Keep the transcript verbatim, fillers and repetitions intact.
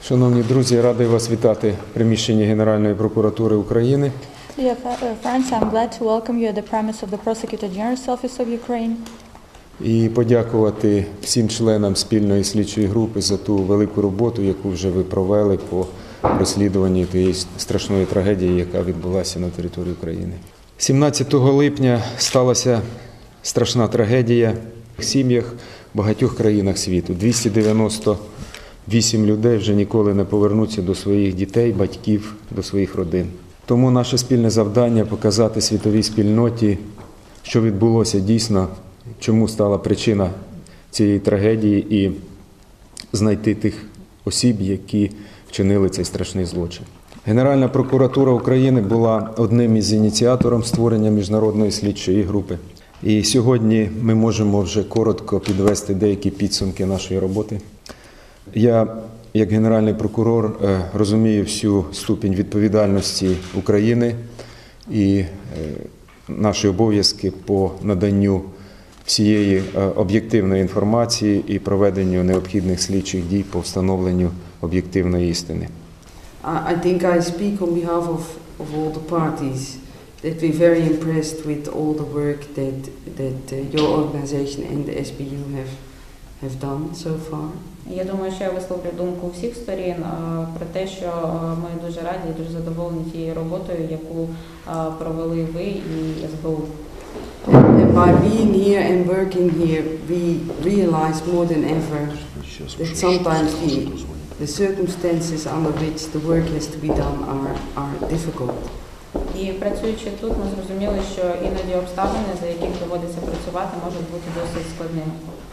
Шановні друзі, радий вас вітати в приміщенні Генеральної прокуратури України. Dear friends, I'm glad to welcome you at the premise of the Prosecutor General's Office of Ukraine. І подякувати всім членам спільної слідчої групи за ту велику роботу, яку вже ви провели по розслідуванні тієї страшної трагедії, яка відбулася на території України. сімнадцятого липня сталася страшна трагедія в сім'ях в багатьох країнах світу. двісті дев'яносто вісім людей вже ніколи не повернуться до своїх дітей, батьків, до своїх родин. Тому наше спільне завдання – показати світовій спільноті, що відбулося дійсно, чому стала причина цієї трагедії, і знайти тих осіб, які вчинили цей страшний злочин. Генеральна прокуратура України була одним із ініціаторів створення міжнародної слідчої групи. І сьогодні ми можемо вже коротко підвести деякі підсумки нашої роботи. Я, як Генеральний прокурор, розумію всю ступінь відповідальності України і наші обов'язки по наданню всієї об'єктивної інформації і проведенню необхідних слідчих дій по встановленню об'єктивної істини. I think I speak on behalf of, of all the parties that we're very impressed with all the work that, that uh, your organization and the S B U have, have done so far. Я думаю, що я висловлю думку всіх сторін про те, що ми дуже раді і дуже задоволені тією роботою, яку провели ви і ес бе у. And by being here and working here, we realize more than ever that sometimes the, the circumstances under which the work has to be done are, are difficult. І працюючи тут, ми зрозуміли, що іноді обставини, за яких доводиться працювати, можуть бути досить складними.